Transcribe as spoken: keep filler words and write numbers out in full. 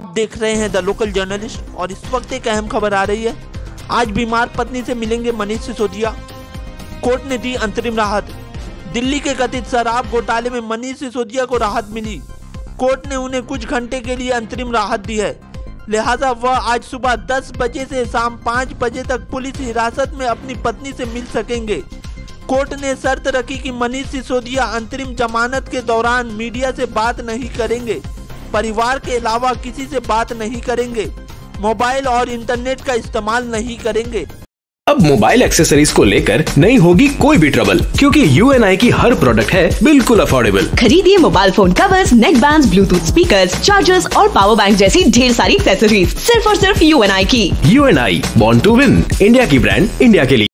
आप देख रहे हैं द लोकल जर्नलिस्ट और इस वक्त एक अहम खबर आ रही है। आज बीमार पत्नी से मिलेंगे मनीष सिसोदिया। कोर्ट ने दी अंतरिम राहत। दिल्ली के कथित शराब घोटाले में मनीष सिसोदिया को राहत मिली। कोर्ट ने उन्हें कुछ घंटे के लिए अंतरिम राहत दी है, लिहाजा वह आज सुबह दस बजे से शाम पाँच बजे तक पुलिस हिरासत में अपनी पत्नी से मिल सकेंगे। कोर्ट ने शर्त रखी कि मनीष सिसोदिया अंतरिम जमानत के दौरान मीडिया से बात नहीं करेंगे, परिवार के अलावा किसी से बात नहीं करेंगे, मोबाइल और इंटरनेट का इस्तेमाल नहीं करेंगे। अब मोबाइल एक्सेसरीज को लेकर नहीं होगी कोई भी ट्रबल, क्योंकि यू एन आई की हर प्रोडक्ट है बिल्कुल अफोर्डेबल। खरीदिए mobile phone covers, neck bands, Bluetooth speakers, chargers और पावर बैंक जैसी ढेर सारी एक्सेसरीज सिर्फ और सिर्फ यू एन आई की। U N I, born to win, India की ब्रांड इंडिया के लिए।